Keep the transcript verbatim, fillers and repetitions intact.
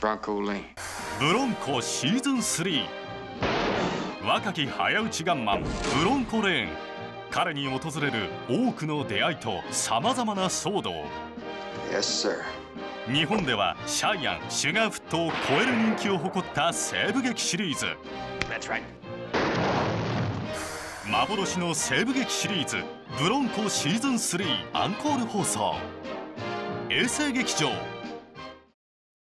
Bronco Lane。 ブロンコシーズンスリー。若き早打ちガンマンブロンコレーン。彼に訪れる多くの出会いとさまざまな騒動。 Yes, sir。 日本ではシャイアン、シュガーフットを超える人気を誇った西部劇シリーズ。 That's right。 幻の西部劇シリーズ「ブロンコシーズンスリー」アンコール放送。衛星劇場